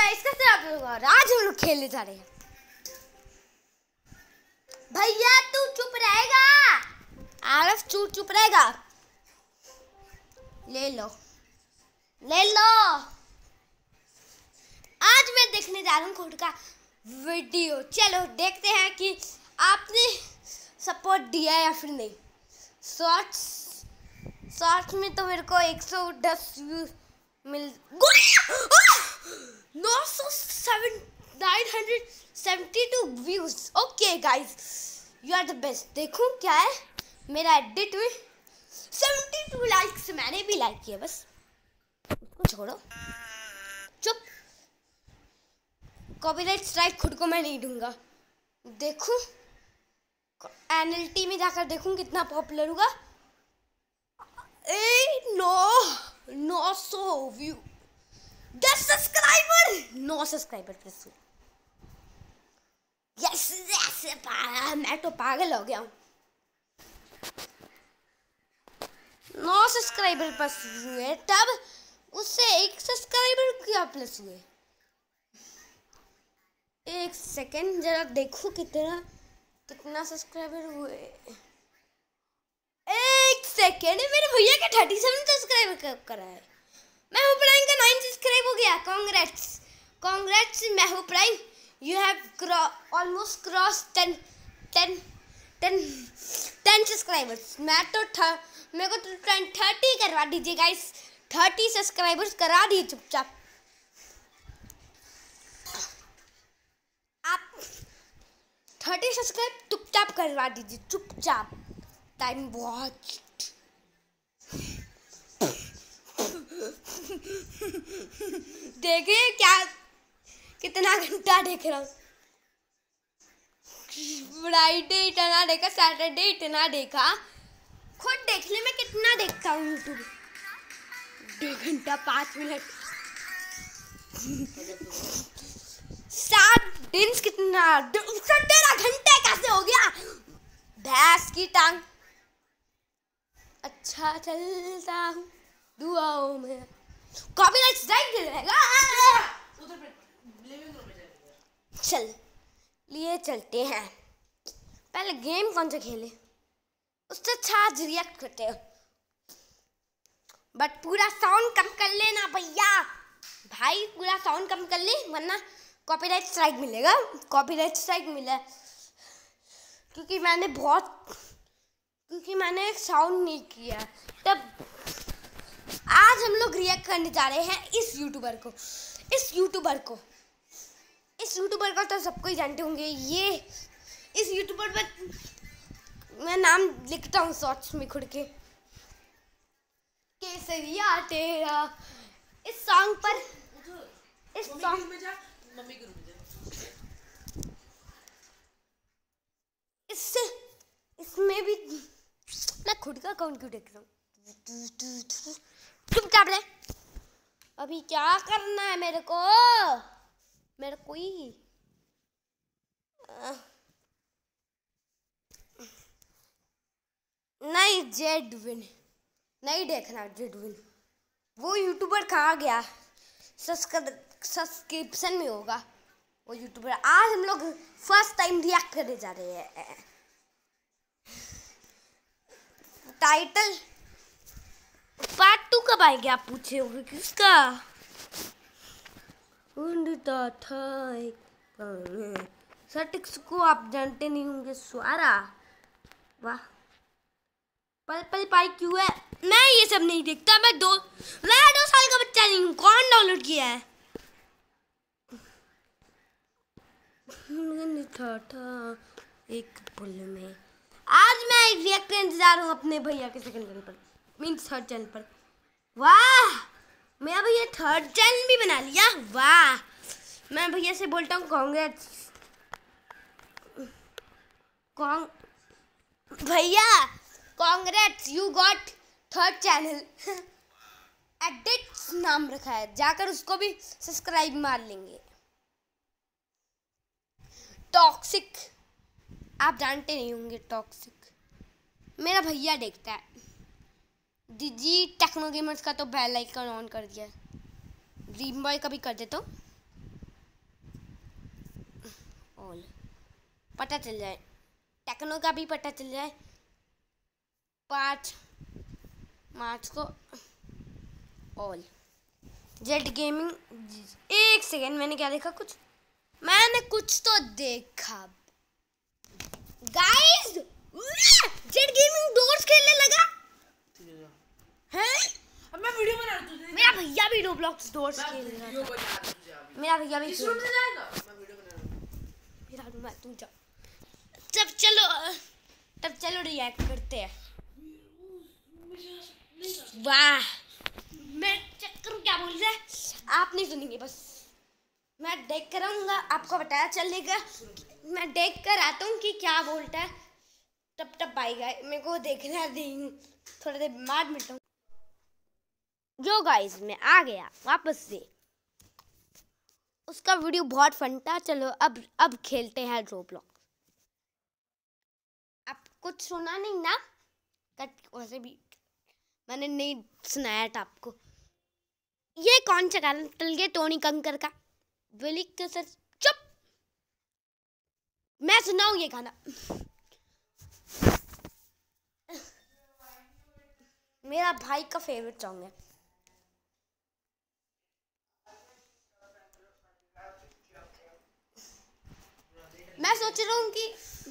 Guys कैसे आप लोग? आज हम लोग खेलने जा रहे हैं। भैया तू चुप रहेगा? आरफ चुप रहेगा। ले लो ले लो। आज मैं देखने जा रहा हूँ खुद का वीडियो। चलो देखते हैं कि आपने सपोर्ट दिया है या फिर नहीं। शॉर्ट्स में तो मेरे को 110 व्यूज मिल 972 views. Okay guys, you are the best. देखूं क्या है मेरा एडिट में 72 लाइक्स। मैंने भी लाइक किया, बस उसको छोड़ो, चुप। कॉपीराइट स्ट्राइक खुद को मैं नहीं दूंगा। देखूं एनएलटी में जाकर देखूं कितना पॉपुलर होगा। 900 view, 10 subscriber, 9 subscriber plus. Yes yes, मैं तो पागल हो गया हूँ। 9 सब्सक्राइबर प्लस हुए, तब उससे 1 सब्सक्राइबर क्या प्लस हुए। एक सेकेंड जरा देखो कितना सब्सक्राइबर हुए। एक सेकेंड, मेरे भैया के 37 सब्सक्राइबर कब करा है। मैं हूँ प्राइम का 9 सब्सक्राइब हो गया। कांग्रेट्स मैं हूँ prime. You have almost cross 10 subscribers. मेरे को तो 30 करवा दीजिए गाइस। 30 सब्सक्राइबर्स करा दिए चुपचाप। आप 30 सब्सक्राइब चुपचाप करवा दीजिए, चुपचाप। टाइम वॉच देखिए क्या कितना घंटा देख रहा हूँ। फ्राइडे इतना देखा, सैटरडे इतना देखा। खुद देखने में कितना देखता हूँ यूट्यूब। 2 घंटा 5 मिनट 7 दिन कितना 13 घंटे कैसे हो गया। भैंस की टांग। अच्छा चलता हूँ दुआओं में। कॉपीराइट स्ट्राइक रहेगा। चलते हैं। पहले गेम कौन सा खेले, उससे अच्छा आज रिएक्ट करते हैं। बट पूरा साउंड कम कर लेना भैया। भाई पूरा साउंड कम कर ले, वरना कॉपीराइट स्ट्राइक मिलेगा। कॉपीराइट स्ट्राइक मिला क्योंकि मैंने साउंड नहीं किया। तब आज हम लोग रिएक्ट करने जा रहे हैं इस यूट्यूबर को तो सबको ही जानते होंगे। इस यूट्यूबर पर मैं नाम लिखता हूँ शॉर्ट्स में खुद के। केसरिया तेरा। इस सॉन्ग इसमें भी मैं खुद का अकाउंट क्यों देख रहा हूँ। चुपचाप ले। अभी क्या करना है मेरे को ही नहीं। जेडविन नहीं देखना। जेडविन वो यूट्यूबर कहाँ गया? सब्सक्रिप्शन में होगा वो यूट्यूबर। आज हम लोग फर्स्ट टाइम रिएक्ट करने जा रहे हैं। टाइटल पार्ट 2 कब आएगी आप पूछे होंगे किसका। सटिक्स को आप जानते नहीं होंगे। स्वारा वाह। पल पाई क्यों है? मैं ये सब नहीं देखता। मैं 2 साल का बच्चा नहीं हूँ। कौन डाउनलोड किया है? था एक पुल में। आज मैं रिएक्ट करने जा रहा हूँ अपने भैया के सेकंड चैनल पर, मीन्स 3rd चैनल पर। वाह, मेरा भैया 3rd चैनल भी बना लिया। वाह, मैं भैया से बोलता हूँ कांग्रेट्स। भैया congrats, you got 3rd channel. Edit नाम रखा है, जाकर उसको भी सब्सक्राइब मार लेंगे। टॉक्सिक आप जानते नहीं होंगे। टॉक्सिक मेरा भैया देखता है। जी टेक्नो गेमर्स का तो बेल आइकन ऑन कर दिया। ड्रीम बॉय का भी कर देता हूँ। ऑल पता चल जाए, टेक्नो का भी पता चल जाए। 5 मार्च को ऑल जेट गेमिंग। एक सेकेंड, मैंने क्या देखा? मैंने कुछ तो देखा गाइस। जेट गेमिंग डोर्स खेलने लगा है। अब मैं वीडियो बना रहा हूं। मेरा भैया भी रोब्लॉक्स डोर्स खेल रहा है। मेरा भैया भी इस रूम से जाएगा। मैं वीडियो बना रहा हूं। मेरा रूम है, तू जा। तब चलो रिएक्ट करते हैं। वाह, मैं चेक करूं क्या बोल रहा है। आप नहीं सुनेंगे, बस मैं देख कर आऊंगा, आपको बताया चलेगा। मैं देख कर आता हूँ कि क्या बोलता है, तब आएगा। मेरे को देखना दें, थोड़ा देर बाद मिलता हूँ। जो गाइस मैं आ गया वापस से। उसका वीडियो बहुत फन था। चलो अब खेलते हैं रोब्लॉक्स। आप कुछ सुना नहीं ना? वैसे भी मैंने नहीं सुनाया था आपको। ये कौन सा गाना चल गया? टोनी कंकर का विली के सर। चुप, मैं सुनाऊं ये गाना। मेरा भाई का फेवरेट सॉन्ग है। मैं सोच रहा हूँ कि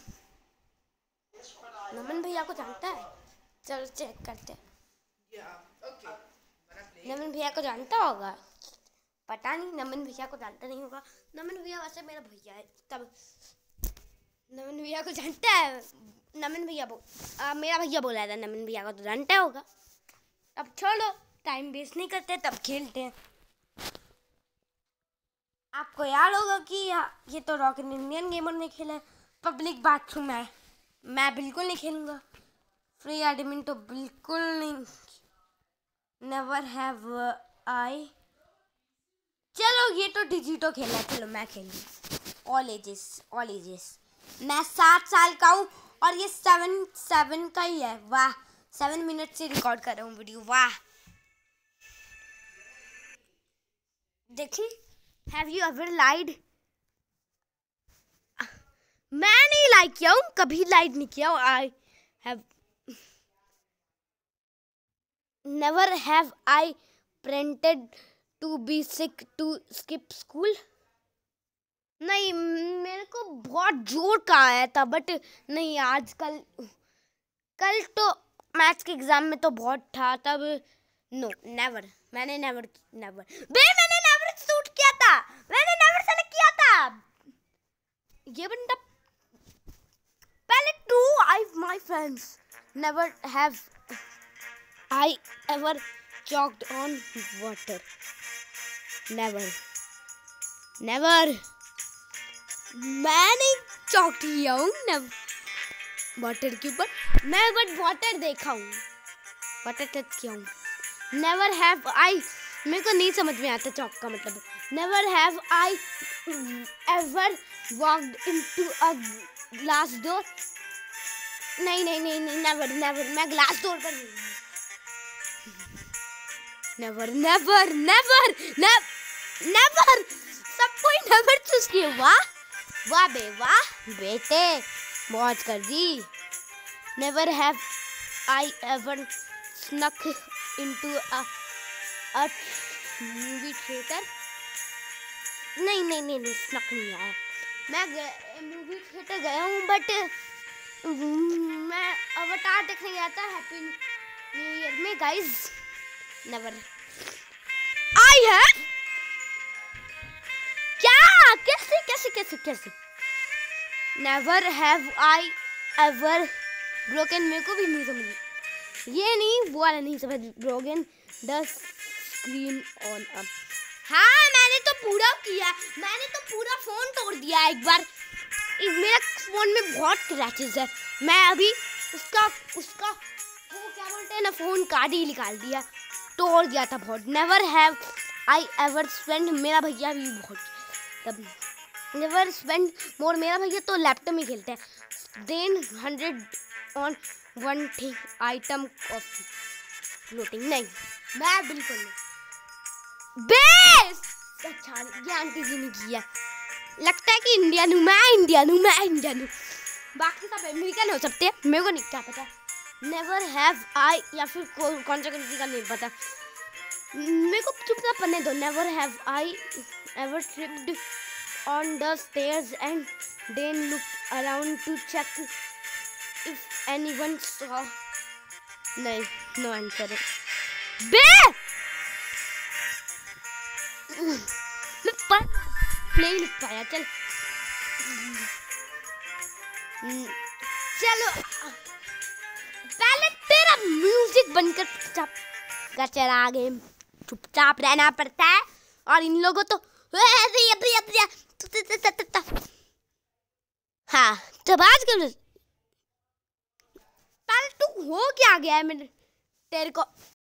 नमन भैया को जानता है। चलो चेक करते हैं। नमन भैया को जानता होगा, पता नहीं। नमन भैया को जानता नहीं होगा। नमन भैया वैसे मेरा भैया है, तब नमन भैया को जानता है। नमन भैया मेरा भैया बोला था, नमन भैया को तो जानता होगा। अब छोड़ो, टाइम वेस्ट नहीं करते, तब खेलते हैं। आपको याद होगा कि ये तो रॉकेट इंडियन गेमर ने खेला है। पब्लिक बाथरूम है, मैं बिल्कुल नहीं खेलूंगा। फ्री एडमिन तो बिल्कुल नहीं। Never have I. चलो ये तो डिजिटो खेला है, चलो मैं खेलूंगी। All ages. मैं 7 साल का हूँ और ये 7 का ही है। वाह, 7 मिनट से रिकॉर्ड कर रहा हूँ वीडियो। वाह, देखूं। Have you ever lied? मैं नहीं लाइक किया हूँ, कभी लाइक नहीं किया हूँ। I have never have I pretended to be sick to skip school. नहीं, मेरे को बहुत जोर का आया था, बट नहीं। आजकल कल तो मैथ्स के एग्जाम में तो बहुत था, तब नो नेवर। मैंने नेवर शूट किया था। मैंने नेवर सेलेक्ट किया था। ये बंदा पहले to I my friends never have I ever choked on water. Never मैं नहीं चॉक किया हूँ वाटर के ऊपर। मैं बट वाटर देखा हूँ, वाटर टच किया हूँ। नेवर हैव आई, मेरे को नहीं समझ में आता चॉक का मतलब। Never have I ever walked into a glass door. नहीं, नेवर। मैं ग्लास डोर पर नेवर। सब कोई नेवर चूज किए। वाह बेटे, मौज कर दी। Never have I ever snuck into a movie theatre. नहीं, स्नक नहीं आया। मैं मूवी थिएटर गया हूँ, बट मैं अवतार देखने गया था हैप्पी न्यू ईयर में गाइस। नेवर आई है क्या? कैसे? Never have I ever broken. मेरे को भी नहीं समझ, ये नहीं वो वाला नहीं समझ। Broken the screen on up. हाँ, मैंने तो पूरा किया। मैंने तो पूरा फोन तोड़ दिया एक बार। मेरा फोन में बहुत क्रैचेस है। मैं अभी उसका वो क्या बोलते हैं ना, फोन कार्ड ही निकाल दिया, तोड़ दिया था बहुत। Never have I ever spend. मेरा भैया भी बहुत तब नेवर स्पेंड मोर। मेरा भैया तो लैपटॉप में खेलते हैं। Then 100 on one thing item of floating. नहीं, मैं बिल्कुल नहीं। बेस अच्छा, ये आंटी जी ने किया। लगता है कि इंडियन हूँ मैं, इंडियन हूँ मैं, इंडियन हूँ। बाकी सब अमेरिकन हो सकते हैं, मेरे को नहीं क्या पता। नेवर हैव आई या फिर कौन सा कंट्री का नहीं पता, मेरे को चुपचाप पढ़ने दो। Never have I ever tripped on the stairs and then look around to check if anyone saw. नहीं, नो आंसर बे। मैं नहीं लिख पाया। चल चलो, पहले तेरा म्यूजिक बनकर चुपचाप गेम चुपचाप रहना पड़ता है, और इन लोगों तो हाँ। जब आज कल पहले तू हो क्या गया है, मेरे तेरे को